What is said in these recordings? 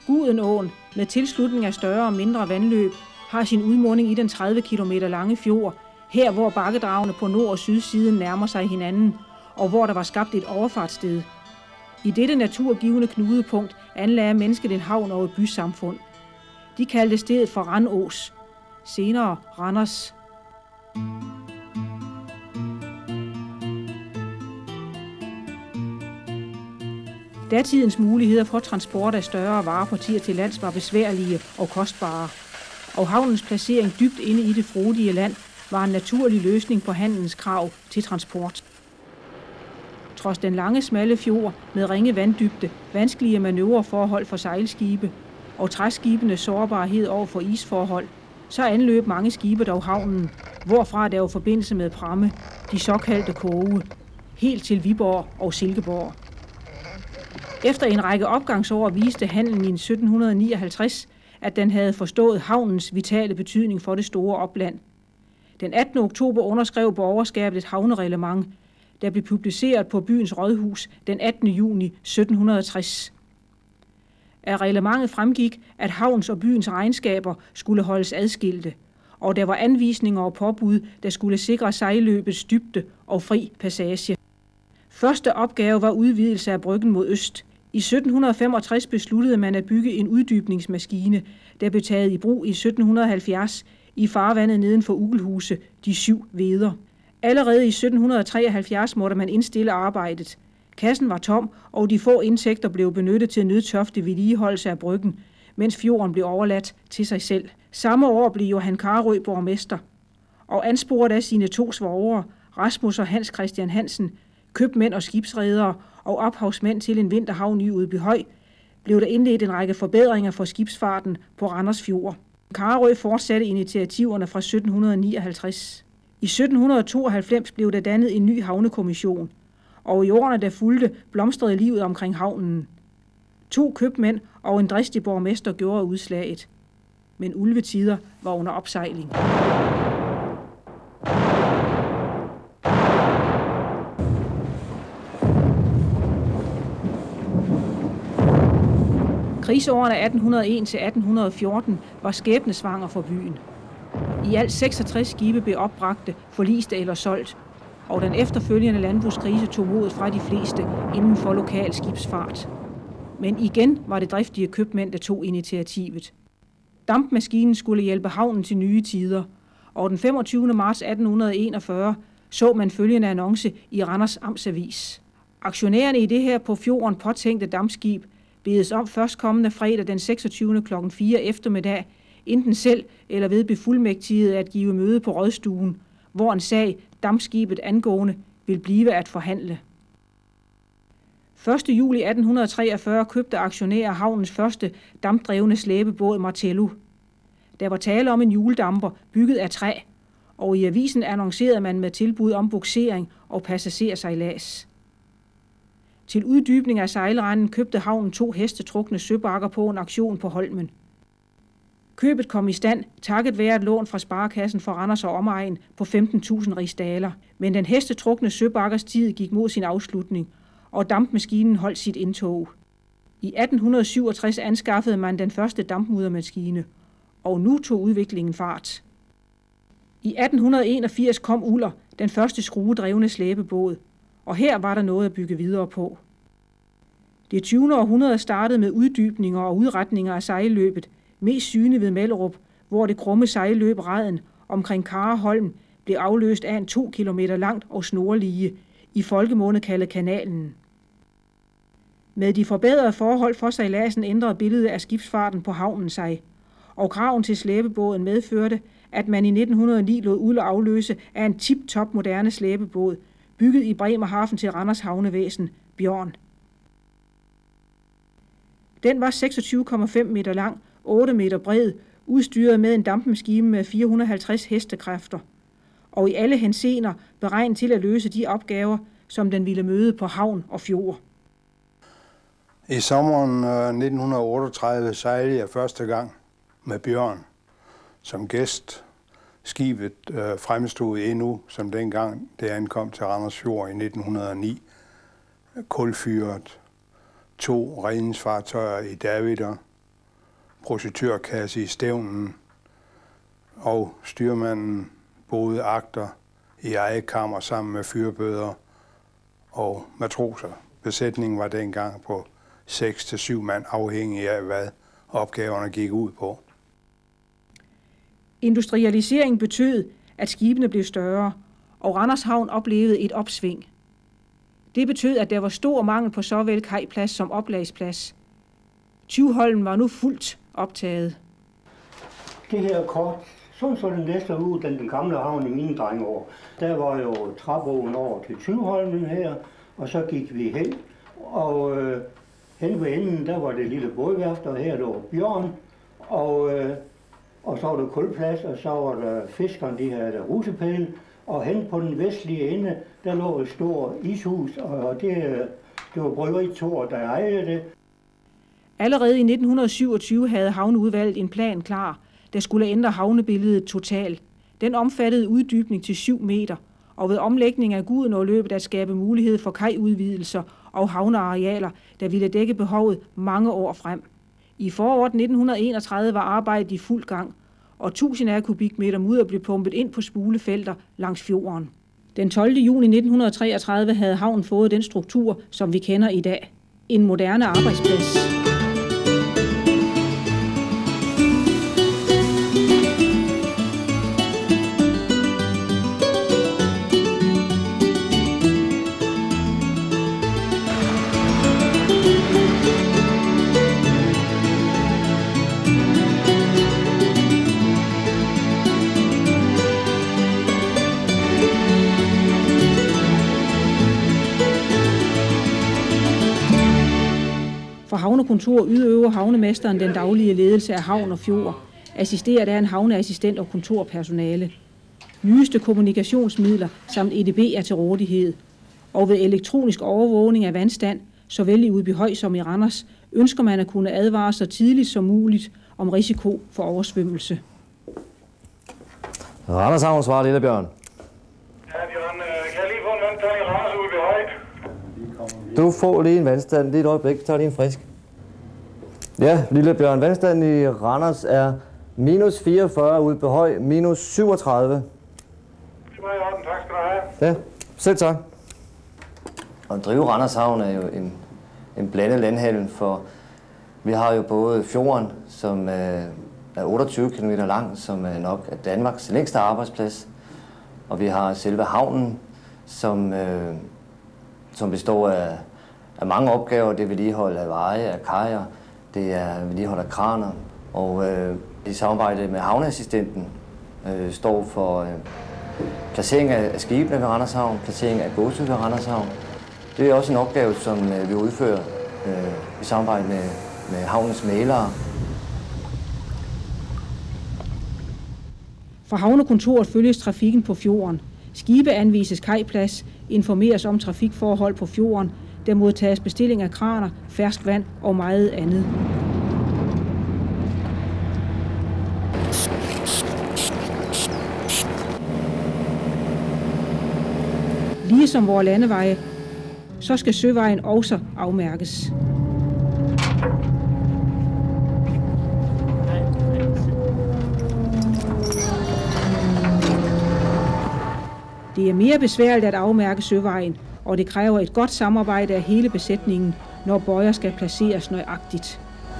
Gudenåen med tilslutning af større og mindre vandløb har sin udmunding i den 30 km lange fjord, her hvor bakkedragene på nord- og sydsiden nærmer sig hinanden, og hvor der var skabt et overfartssted. I dette naturgivende knudepunkt anlagde mennesket en havn og et bysamfund. De kaldte stedet for Randås, senere Randers. Datidens muligheder for transport af større varepartier til lands var besværlige og kostbare, og havnens placering dybt inde i det frodige land var en naturlig løsning på handelens krav til transport. Trods den lange, smalle fjord med ringe vanddybde, vanskelige manøvreforhold for sejlskibe og træskibenes sårbarhed over for isforhold, så anløb mange skibe dog havnen, hvorfra der var forbindelse med pramme, de såkaldte koge, helt til Viborg og Silkeborg. Efter en række opgangsår viste handelen i 1759, at den havde forstået havnens vitale betydning for det store opland. Den 18. oktober underskrev borgerskabet et havnereglement, der blev publiceret på byens rådhus den 18. juni 1760. Af reglementet fremgik, at havns og byens regnskaber skulle holdes adskilte, og der var anvisninger og påbud, der skulle sikre sejlløbets dybde og fri passage. Første opgave var udvidelse af bryggen mod øst. I 1765 besluttede man at bygge en uddybningsmaskine, der blev taget i brug i 1770 i farvandet neden for Ugelhuse, de 7 veder. Allerede i 1773 måtte man indstille arbejdet. Kassen var tom, og de få indtægter blev benyttet til nødtørftig vedligeholdelse af bryggen, mens fjorden blev overladt til sig selv. Samme år blev Johan Karrø borgmester, og ansporet af sine 2 svogre, Rasmus og Hans Christian Hansen, købmænd og skibsredere og ophavsmænd til en vinterhavn i Udbyhøj, blev der indledt en række forbedringer for skibsfarten på Randers Fjord. Karrø fortsatte initiativerne fra 1759. I 1792 blev der dannet en ny havnekommission, og i årene der fulgte blomstrede livet omkring havnen. 2 købmænd og en dristig borgmester gjorde udslaget, men ulvetider var under opsejling. Krigsårene 1801 til 1814 var skæbnesvanger for byen. I alt 66 skibe blev opbragte, forliste eller solgt, og den efterfølgende landbrugskrise tog modet fra de fleste inden for lokal skibsfart. Men igen var det driftige købmænd, der tog initiativet. Dampmaskinen skulle hjælpe havnen til nye tider, og den 25. marts 1841 så man følgende annonce i Randers Amtsavis. Aktionærerne i det her på fjorden påtænkte dampskib bedes om førstkommende fredag den 26. kl. 4 eftermiddag, enten selv eller ved befuldmægtiget at give møde på rådstuen, hvor en sag, dampskibet angående, vil blive at forhandle. 1. juli 1843 købte aktionærer havnens første dampdrevne slæbebåd Martello. Der var tale om en hjuldamper bygget af træ, og i avisen annoncerede man med tilbud om bugsering og passagersejlads. Til uddybning af sejlrenden købte havnen 2 hestetrukne søbakker på en auktion på Holmen. Købet kom i stand takket være et lån fra Sparekassen for Randers og omegn på 15.000 rigsdaler, men den hestetrukne søbakkers tid gik mod sin afslutning, og dampmaskinen holdt sit indtog. I 1867 anskaffede man den første dampmuddermaskine, og nu tog udviklingen fart. I 1881 kom Uller, den første skruedrevne slæbebåd, og her var der noget at bygge videre på. Det 20. århundrede startede med uddybninger og udretninger af sejlløbet, mest synligt ved Mellerup, hvor det krumme sejlløb Raden omkring Kareholm blev afløst af en 2 kilometer langt og snorlige, i folkemunde kaldet Kanalen. Med de forbedrede forhold for sejladsen ændrede billedet af skibsfarten på havnen sig, og kraven til slæbebåden medførte, at man i 1909 lod Uller afløse af en tip-top moderne slæbebåd, bygget i Bremerhaven til Randers havnevæsen, Bjørn. Den var 26,5 meter lang, 8 meter bred, udstyret med en dampmaskine med 450 hestekræfter, og i alle henseender beregnet til at løse de opgaver, som den ville møde på havn og fjord. I sommeren 1938 sejlede jeg første gang med Bjørn som gæst. Skibet fremstod endnu, som dengang det ankom til Randers Fjord i 1909. Kulfyret, 2 redningsfartøjer i Davider projektørkasse i stævnen, og styrmanden boede agter i eget kammer sammen med fyrbøder og matroser. Besætningen var dengang på 6-7 mand, afhængig af hvad opgaverne gik ud på. Industrialisering betød, at skibene blev større, og Randers Havn oplevede et opsving. Det betød, at der var stor mangel på såvel kajplads som oplagsplads. Thyholm var nu fuldt optaget. Det her kort, sådan så den næste uge, den gamle havn i mine drengeår. Der var jo trappeoven over til Thyholmen her, og så gik vi hen. Og hen ved enden, der var det lille bådværft, og her lå Bjørn. Og så var der kulplads, og så var der fiskerne, de havde rusepæle. Og hen på den vestlige ende, der lå et stort ishus, og det var Bryggeri Thor, der ejede det. Allerede i 1927 havde havneudvalget en plan klar, der skulle ændre havnebilledet totalt. Den omfattede uddybning til 7 meter, og ved omlægning af Gudenåløbet at skabe mulighed for kajudvidelser og havnearealer, der ville dække behovet mange år frem. I foråret 1931 var arbejdet i fuld gang, og 1000 af kubikmeter mudder blev pumpet ind på spulefelter langs fjorden. Den 12. juni 1933 havde havnen fået den struktur, som vi kender i dag. En moderne arbejdsplads. For havnekontor udøver havnemesteren den daglige ledelse af havn og fjord, assisteret af en havneassistent og kontorpersonale. Nyeste kommunikationsmidler samt EDB er til rådighed. Og ved elektronisk overvågning af vandstand, såvel i Udbyhøj som i Randers, ønsker man at kunne advare så tidligt som muligt om risiko for oversvømmelse. Randers Havn svarer Lille Bjørn. Ja, Bjørn, kan jeg lige få en vandstand i Randers Udbyhøj? Du får lige en vandstand, lige et øjeblik, så tager lige en frisk. Ja, Lille Bjørn, vandstanden i Randers er minus 44, ude på høj, minus 37. Det var i orden, tak skal du have. Ja, selv tak. Og drive Randers Havn er jo en blandet landhandel, for vi har jo både fjorden, som er 28 km lang, som er nok er Danmarks længste arbejdsplads. Og vi har selve havnen, som består af mange opgaver. Det er vedligehold af veje, af kajer, det er vedligehold af kraner. Og i samarbejde med havneassistenten står for placering af skibene ved Randers Havn, placering af godset ved Randers Havn. Det er også en opgave, som vi udfører i samarbejde med havnens mælere. Fra havnekontoret følges trafikken på fjorden. Skibe anvises kajplads, informeres om trafikforhold på fjorden, der modtages bestilling af kraner, ferskvand og meget andet. Ligesom vores landeveje, så skal søvejen også afmærkes. Det er mere besværligt at afmærke søvejen, og det kræver et godt samarbejde af hele besætningen, når bøjer skal placeres nøjagtigt.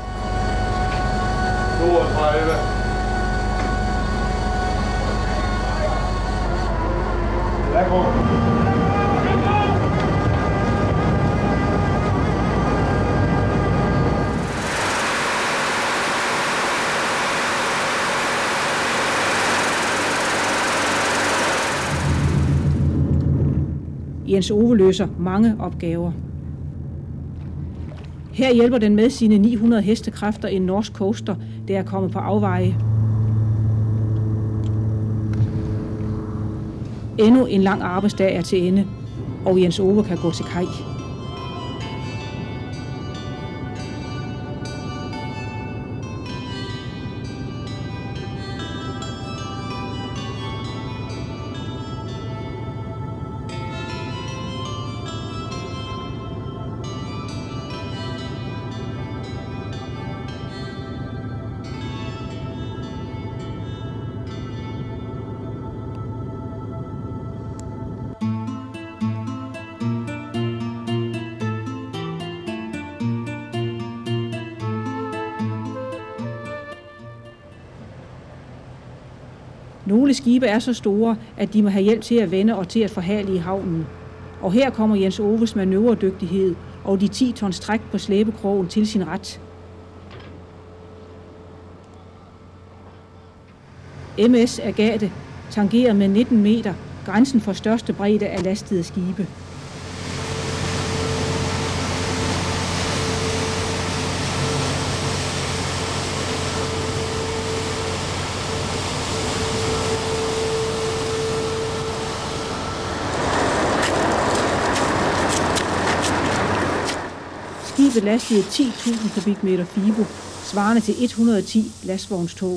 32. Jens Ove løser mange opgaver. Her hjælper den med sine 900 hestekræfter en norsk coaster, der er kommet på afveje. Endnu en lang arbejdsdag er til ende, og Jens Ove kan gå til kaj. Nogle skibe er så store, at de må have hjælp til at vende og til at forhale i havnen. Og her kommer Jens Oves manøvredygtighed og de 10 tons træk på slæbekrogen til sin ret. MS Agathe tangerer med 19 meter grænsen for største bredde af lastede skibe. Skibet lastede 10.000 kubikmeter fibo, svarende til 110 lastvognstog.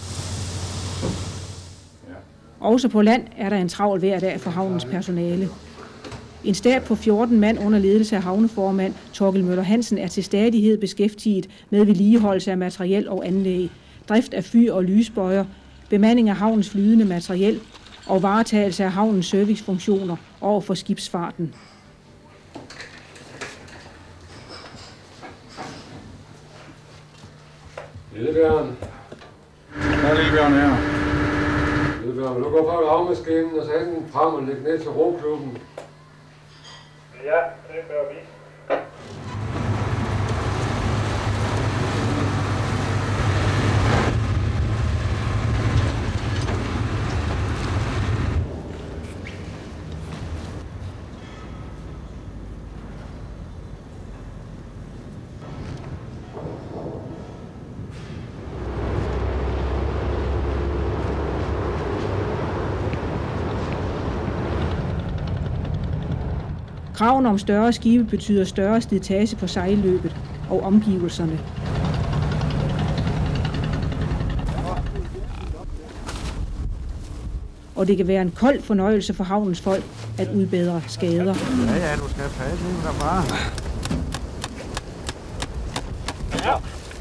Også på land er der en travl hver dag for havnens personale. En stab på 14 mand under ledelse af havneformand Torgild Møller Hansen er til stadighed beskæftiget med vedligeholdelse af materiel og anlæg, drift af fyr og lysbøjer, bemanding af havnens flydende materiel og varetagelse af havnens servicefunktioner over for skibsfarten. Lillebjørn. Hvad er Lillebjørn her? Lillebjørn, vil du gå på lavmaskinen og sætte den frem og lægge ned til roklubben? Ja, det gør vi. Kravene om større skibe betyder større slitage på sejlløbet og omgivelserne. Og det kan være en kold fornøjelse for havnens folk at udbedre skader. Ja, du skal passe ind derfra. Ja.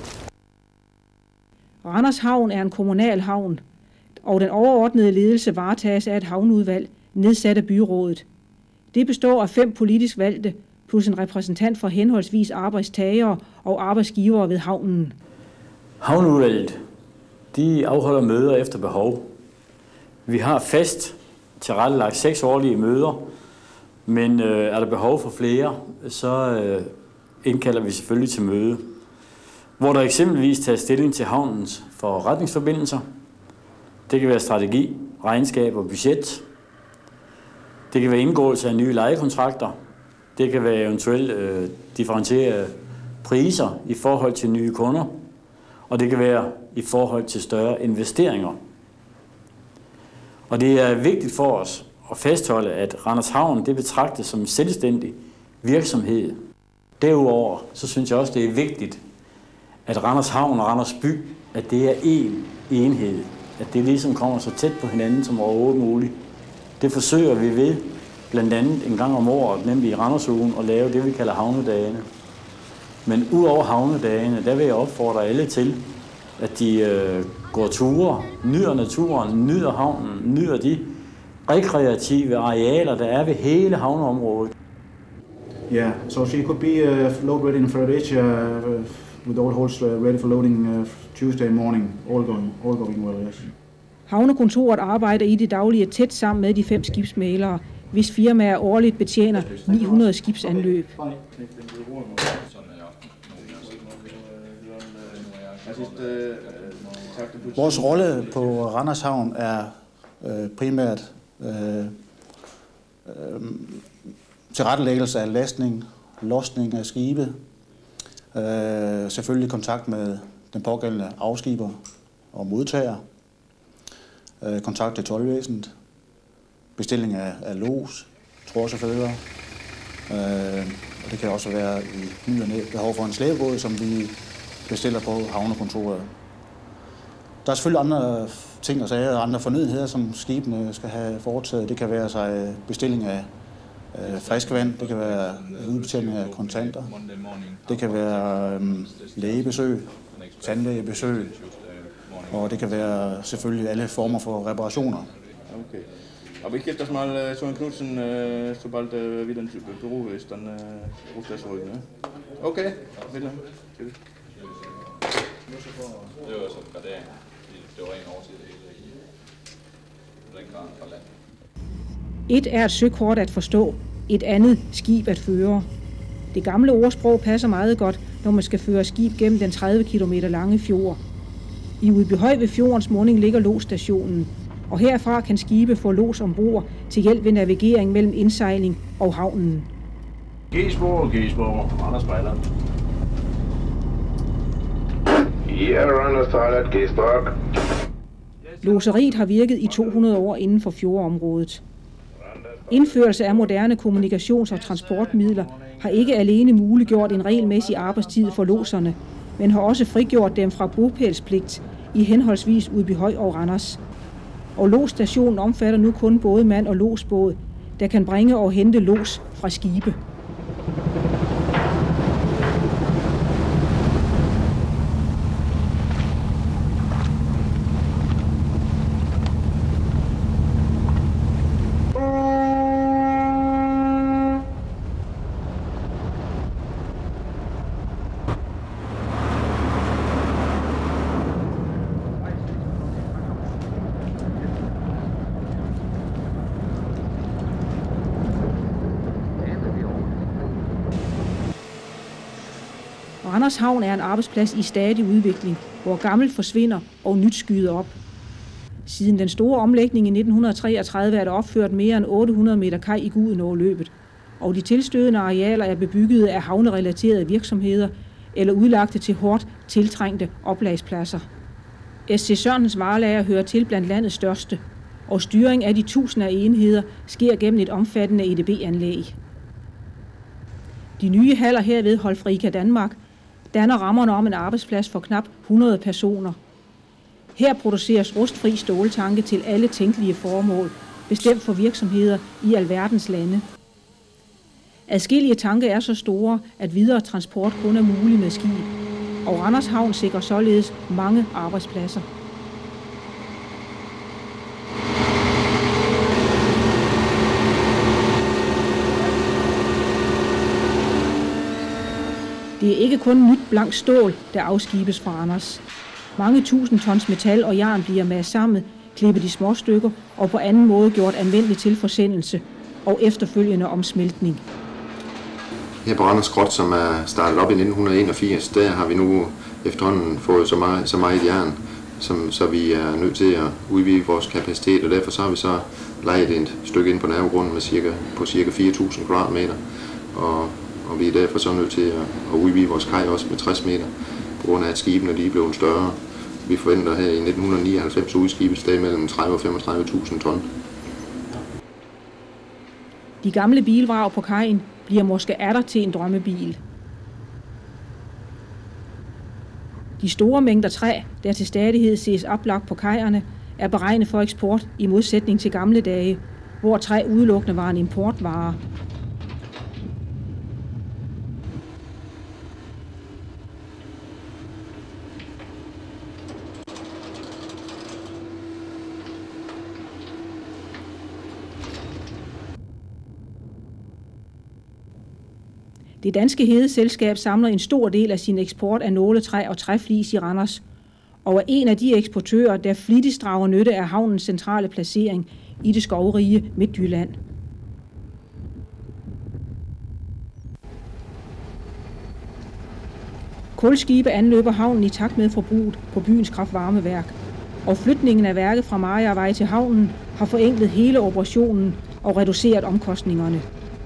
Randers Havn er en kommunal havn, og den overordnede ledelse varetages af et havneudvalg nedsat af byrådet. Det består af 5 politisk valgte, plus en repræsentant for henholdsvis arbejdstagere og arbejdsgivere ved havnen. Havneudvalget, de afholder møder efter behov. Vi har fast tilrettelagt 6 årlige møder, men er der behov for flere, så indkalder vi selvfølgelig til møde, hvor der eksempelvis tages stilling til havnens forretningsforbindelser. Det kan være strategi, regnskab og budget. Det kan være indgåelse af nye lejekontrakter. Det kan være eventuelt differentierede priser i forhold til nye kunder. Og det kan være i forhold til større investeringer. Og det er vigtigt for os at fastholde, at Randers Havn det betragtes som en selvstændig virksomhed. Derudover så synes jeg også, det er vigtigt, at Randers Havn og Randers By, at det er én enhed. At det ligesom kommer så tæt på hinanden som overhovedet muligt. Det forsøger vi ved, blandt andet en gang om året, nemlig i Randersugen, at lave det, vi kalder havnedagene. Men ud over havnedagene, der vil jeg opfordre alle til, at de går ture, nyder naturen, nyder havnen, nyder de rekreative arealer, der er ved hele havneområdet. Yeah, so she could be load ready in Fredericia with all holds ready for loading Tuesday morning, all going well, yes. Havnekontoret arbejder i det daglige tæt sammen med de 5 skibsmælere, hvis firmaer årligt betjener 900 skibsanløb. Vores rolle på Randers Havn er primært tilrettelæggelse af lastning, losning af skibe, selvfølgelig kontakt med den pågældende afskiber og modtager, kontakt til toldvæsenet, bestilling af los, trådchauffører, og det kan også være i ny og næ behov for en slæbebåd, som vi bestiller på havnekontoret. Der er selvfølgelig andre ting og sager, andre fornødenheder, som skibene skal have foretaget. Det kan være sig bestilling af friskvand, det kan være udbetaling af kontanter, det kan være lægebesøg, tandlægebesøg, og det kan være selvfølgelig alle former for reparationer. Okay. Aber ich gebe das mal zu Herrn Knudsen, sobald wieder ins Büro ist, dann ruft er zurück. Ne? Okay, vielen Dank. Tschüss. Det var så gradering. Det var ren overtid. Et er et søkort at forstå, et andet skib at føre. Det gamle ordsprog passer meget godt, når man skal føre skib gennem den 30 km lange fjord. I Udbyhøj ved fjordens munding ligger lodsstationen, og herfra kan skibe få lods ombord til hjælp ved navigering mellem indsejling og havnen. G-spor, Randers Pilot. Yeah, Randers Pilot, G-spor. Lodseriet har virket i 200 år inden for fjordområdet. Indførelse af moderne kommunikations- og transportmidler har ikke alene muliggjort en regelmæssig arbejdstid for lodserne, men har også frigjort dem fra bopælspligt i henholdsvis Udbyhøj og Randers. Og lodsstationen omfatter nu kun både mand- og lodsbåd, der kan bringe og hente lods fra skibe. Randers Havn er en arbejdsplads i stadig udvikling, hvor gammelt forsvinder og nyt skyder op. Siden den store omlægning i 1933 er der opført mere end 800 meter kaj i Gudenåløbet, og de tilstødende arealer er bebyggede af havnerelaterede virksomheder eller udlagte til hårdt tiltrængte oplagspladser. SC Sørensens varelager hører til blandt landets største, og styring af de tusinder af enheder sker gennem et omfattende EDB-anlæg. De nye haller herved Holfrika Danmark danner rammerne om en arbejdsplads for knap 100 personer. Her produceres rustfri ståltanke til alle tænkelige formål, bestemt for virksomheder i alverdens lande. Adskillige tanke er så store, at videre transport kun er mulig med skib, og Randers Havn sikrer således mange arbejdspladser. Det er ikke kun nyt blank stål, der afskibes fra Randers. Mange tusind tons metal og jern bliver maset sammen, klippet i små stykker og på anden måde gjort anvendelig til forsendelse og efterfølgende omsmeltning. Her på Randers Grot, som er startet op i 1981, der har vi nu efterhånden fået så meget jern, så vi er nødt til at udvide vores kapacitet, og derfor så har vi så lejet et stykke ind på nabogrunden med cirka 4.000 kvadratmeter, og vi er derfor så nødt til at udvide vores kaj også med 60 meter, på grund af at skibene de er blevet større. Vi forventer her i 1999 udskibet sted mellem 30 og 35.000 ton. De gamle bilvrag på kajen bliver måske atter til en drømmebil. De store mængder træ, der til stadighed ses oplagt på kajerne, er beregnet for eksport i modsætning til gamle dage, hvor træ udelukkende var en importvare. Det danske hedeselskab samler en stor del af sin eksport af nåletræ og træflis i Randers, og er en af de eksportører, der flittigst drager nytte af havnens centrale placering i det skovrige Midtjylland. Kulskibe anløber havnen i takt med forbruget på byens kraftvarmeværk, og flytningen af værket fra Mariavej til havnen har forenklet hele operationen og reduceret omkostningerne.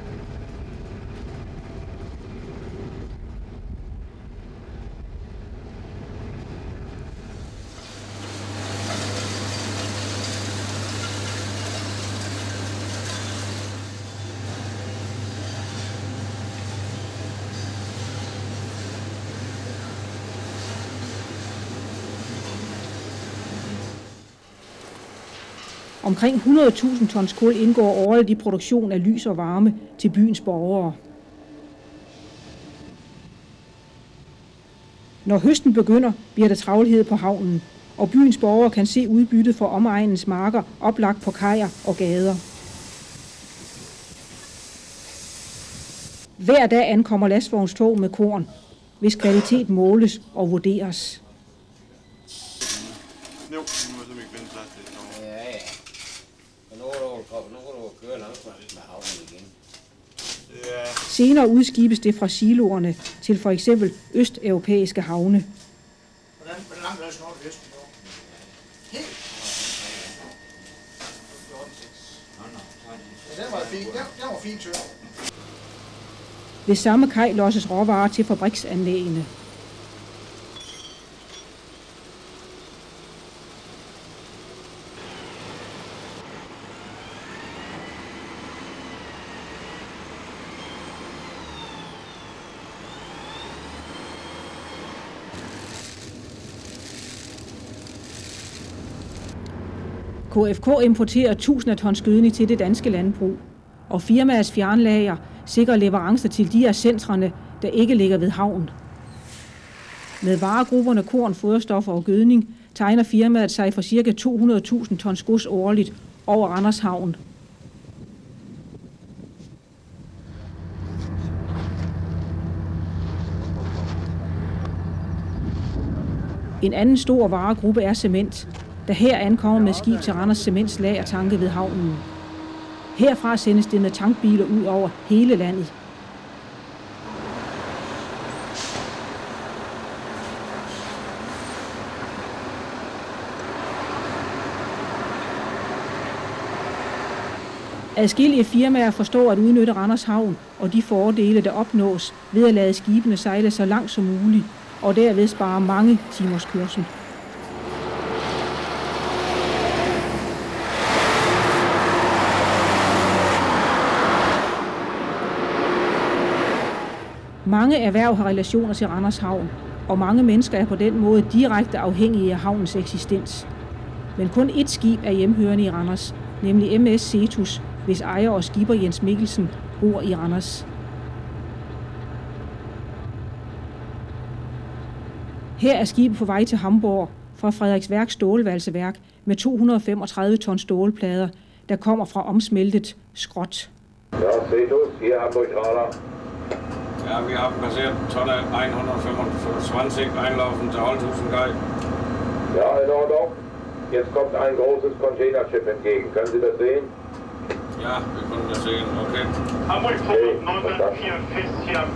Omkring 100.000 tons kul indgår årligt i produktion af lys og varme til byens borgere. Når høsten begynder, bliver der travlhed på havnen, og byens borgere kan se udbyttet for omegnens marker oplagt på kajer og gader. Hver dag ankommer lastvognstog med korn, hvis kvalitet måles og vurderes. Jo, nu er det ikke finde plads til. Senere udskibes det fra siloerne til for eksempel østeuropæiske havne. Hvordan langt er snart vesten? Helt. Ja, den var fint. Den var fint, tør. Ved samme kaj losses råvarer til fabriksanlæggene. KFK importerer 1000 tons gødning til det danske landbrug, og firmaets fjernlager sikrer leverancer til de af centrene, der ikke ligger ved havn. Med varegrupperne korn, foderstoffer og gødning tegner firmaet sig for ca. 200.000 tons gods årligt over Randers Havn. En anden stor varegruppe er cement, der her ankommer med skib til Randers Cements lagertanke ved havnen. Herfra sendes det med tankbiler ud over hele landet. Adskillige firmaer forstår at udnytte Randers Havn og de fordele, der opnås ved at lade skibene sejle så langt som muligt, og derved spare mange timers kørsel. Mange erhverv har relationer til Randers Havn, og mange mennesker er på den måde direkte afhængige af havnens eksistens. Men kun ét skib er hjemhørende i Randers, nemlig MS Cetus, hvis ejer og skipper Jens Mikkelsen bor i Randers. Her er skibet på vej til Hamburg fra Frederiksværk stålvalseværk med 235 ton stålplader, der kommer fra omsmeltet skrot. Ja, Cetus, hier Hamburg Radar. Ja, wir haben passiert Tonne 125 einlaufen zur Holzhausenkaj. Ja, in Ordnung. Jetzt kommt ein großes Containerschiff entgegen. Können Sie das sehen? Ja, wir können das sehen, okay. Hamburg 944 hier.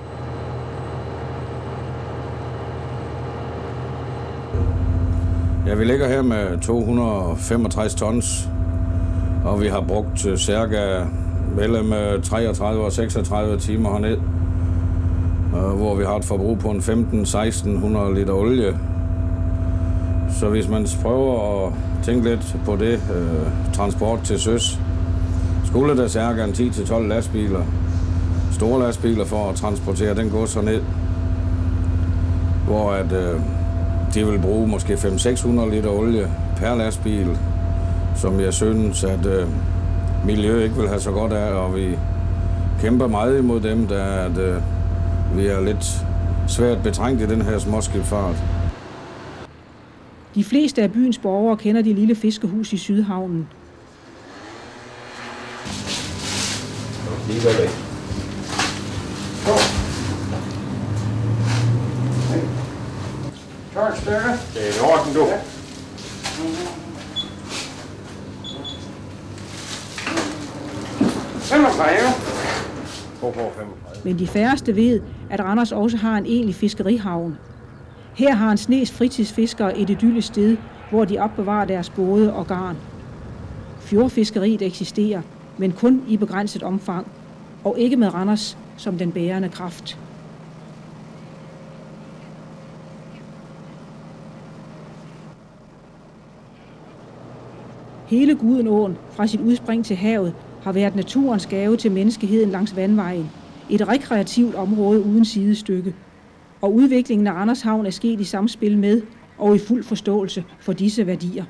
Ja, vi ligger her med 265 tons, og vi har brugt cirka mellem 33 og 36 timer herned, hvor vi har et forbrug på en 1500-1600 liter olie. Så hvis man prøver at tænke lidt på det, transport til søs, skulle der cirka en 10-12 lastbiler, store lastbiler for at transportere den gods herned, hvor at, de vil bruge måske 500-600 liter olie per lastbil, som jeg synes, at miljøet ikke vil have så godt af, og vi kæmper meget imod dem, da at, vi er lidt svært betrængt i den her småskibsfart. De fleste af byens borgere kender det lille fiskehus i Sydhavnen. Det er i orden, du. Men de færreste ved, at Randers også har en egentlig fiskerihavn. Her har en snes fritidsfiskere et idyllisk sted, hvor de opbevarer deres både og garn. Fjordfiskeriet eksisterer, men kun i begrænset omfang, og ikke med Randers som den bærende kraft. Hele Gudenåen fra sit udspring til havet har været naturens gave til menneskeheden langs vandvejen. Et rekreativt område uden sidestykke. Og udviklingen af Randers Havn er sket i samspil med og i fuld forståelse for disse værdier.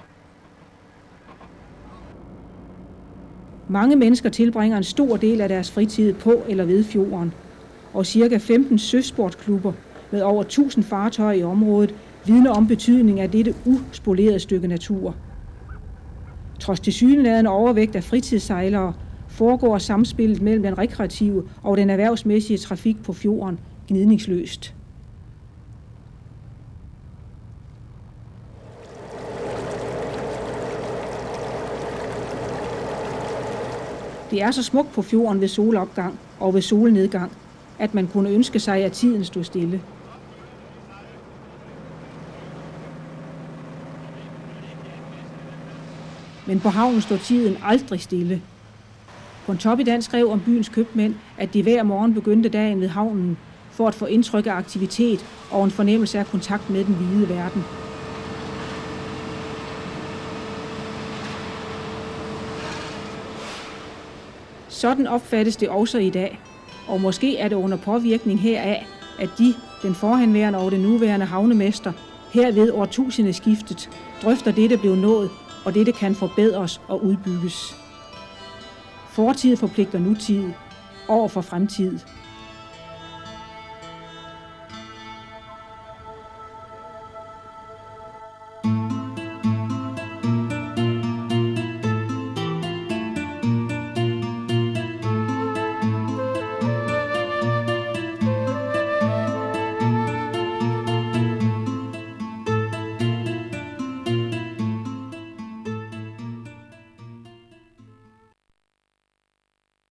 Mange mennesker tilbringer en stor del af deres fritid på eller ved fjorden, og ca. 15 søsportsklubber med over 1000 fartøjer i området vidner om betydningen af dette uspolerede stykke natur. Trods tilsyneladende overvægt af fritidssejlere foregår samspillet mellem den rekreative og den erhvervsmæssige trafik på fjorden gnidningsløst. Det er så smukt på fjorden ved solopgang og ved solnedgang, at man kunne ønske sig, at tiden stod stille. Men på havnen står tiden aldrig stille. Pontoppidan skrev om byens købmænd, at de hver morgen begyndte dagen ved havnen for at få indtryk af aktivitet og en fornemmelse af kontakt med den hvide verden. Sådan opfattes det også i dag, og måske er det under påvirkning heraf, at den forhenværende og den nuværende havnemester, herved årtusindeskiftet, drøfter det, der blev nået, og det kan forbedres og udbygges. Fortid forpligter nutid over for fremtid.